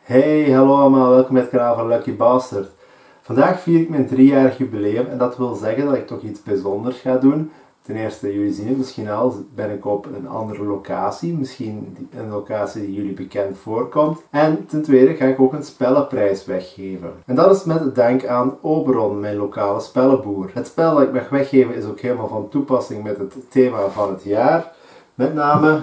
Hey, hallo allemaal, welkom bij het kanaal van Lucky Bastard. Vandaag vier ik mijn 3-jarig jubileum en dat wil zeggen dat ik toch iets bijzonders ga doen. Ten eerste, jullie zien het misschien al, ben ik op een andere locatie, misschien een locatie die jullie bekend voorkomt. En ten tweede ga ik ook een spellenprijs weggeven. En dat is met dank aan Oberon, mijn lokale spellenboer. Het spel dat ik mag weggeven is ook helemaal van toepassing met het thema van het jaar. Met name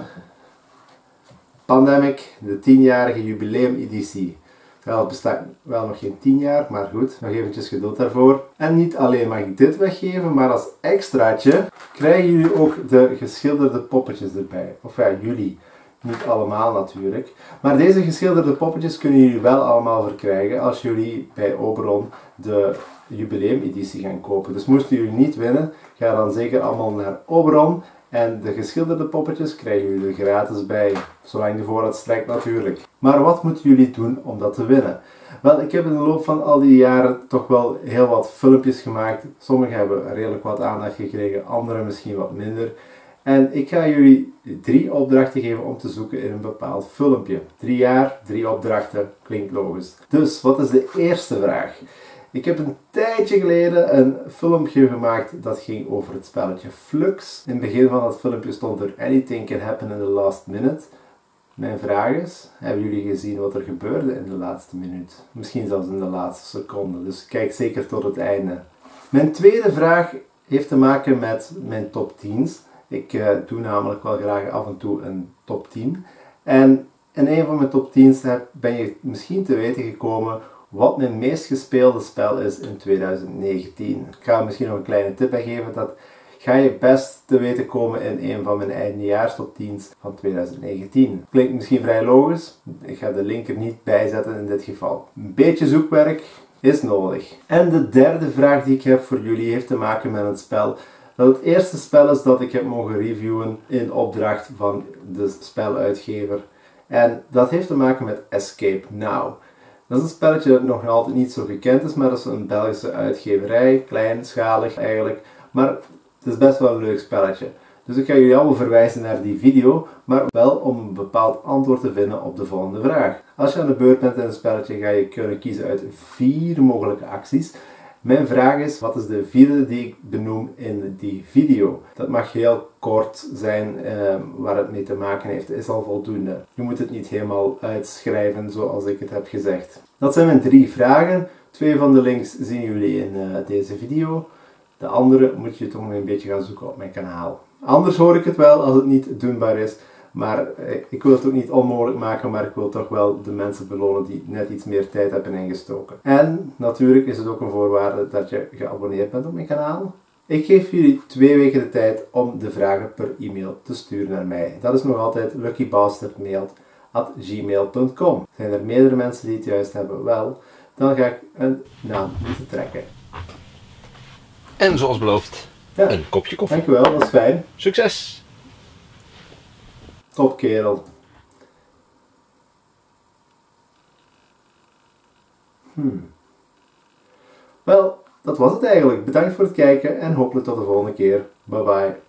Pandemic, de 10-jarige jubileumeditie. Het bestaat wel nog geen 10 jaar, maar goed, nog eventjes geduld daarvoor. En niet alleen mag ik dit weggeven, maar als extraatje krijgen jullie ook de geschilderde poppetjes erbij. Of ja, jullie. Niet allemaal natuurlijk. Maar deze geschilderde poppetjes kunnen jullie wel allemaal verkrijgen als jullie bij Oberon de jubileumeditie gaan kopen. Dus moesten jullie niet winnen, ga dan zeker allemaal naar Oberon. En de geschilderde poppetjes krijgen jullie er gratis bij, zolang de voorraad strekt natuurlijk. Maar wat moeten jullie doen om dat te winnen? Wel, ik heb in de loop van al die jaren toch wel heel wat filmpjes gemaakt. Sommige hebben redelijk wat aandacht gekregen, andere misschien wat minder. En ik ga jullie 3 opdrachten geven om te zoeken in een bepaald filmpje. 3 jaar, 3 opdrachten, klinkt logisch. Dus, wat is de eerste vraag? Ik heb een tijdje geleden een filmpje gemaakt dat ging over het spelletje Flux. In het begin van dat filmpje stond er Anything can happen in the last minute. Mijn vraag is, hebben jullie gezien wat er gebeurde in de laatste minuut? Misschien zelfs in de laatste seconde, dus kijk zeker tot het einde. Mijn tweede vraag heeft te maken met mijn top 10's. Ik doe namelijk wel graag af en toe een top 10. En in een van mijn top 10's ben je misschien te weten gekomen wat mijn meest gespeelde spel is in 2019. Ik ga misschien nog een kleine tip bij geven, dat ga je best te weten komen in een van mijn eindejaars top 10's van 2019. Klinkt misschien vrij logisch, ik ga de link er niet bij zetten in dit geval. Een beetje zoekwerk is nodig. En de derde vraag die ik heb voor jullie heeft te maken met het spel dat het eerste spel is dat ik heb mogen reviewen in opdracht van de speluitgever. En dat heeft te maken met Escape Now. Dat is een spelletje dat nog altijd niet zo gekend is, maar dat is een Belgische uitgeverij, kleinschalig eigenlijk, maar het is best wel een leuk spelletje. Dus ik ga jullie allemaal verwijzen naar die video, maar wel om een bepaald antwoord te vinden op de volgende vraag. Als je aan de beurt bent in een spelletje, ga je kunnen kiezen uit 4 mogelijke acties. Mijn vraag is, wat is de 4e die ik benoem in die video? Dat mag heel kort zijn, waar het mee te maken heeft, is al voldoende. Je moet het niet helemaal uitschrijven zoals ik het heb gezegd. Dat zijn mijn 3 vragen. 2 van de links zien jullie in deze video. De andere moet je toch nog een beetje gaan zoeken op mijn kanaal. Anders hoor ik het wel als het niet doenbaar is. Maar ik wil het ook niet onmogelijk maken, maar ik wil toch wel de mensen belonen die net iets meer tijd hebben ingestoken. En natuurlijk is het ook een voorwaarde dat je geabonneerd bent op mijn kanaal. Ik geef jullie 2 weken de tijd om de vragen per e-mail te sturen naar mij. Dat is nog altijd luckybastardmail@gmail.com. Zijn er meerdere mensen die het juist hebben? Wel, dan ga ik een naam moeten trekken. En zoals beloofd, een kopje koffie. Dankjewel, dat is fijn. Succes! Top kerel. Wel, dat was het eigenlijk. Bedankt voor het kijken en hopelijk tot de volgende keer. Bye bye.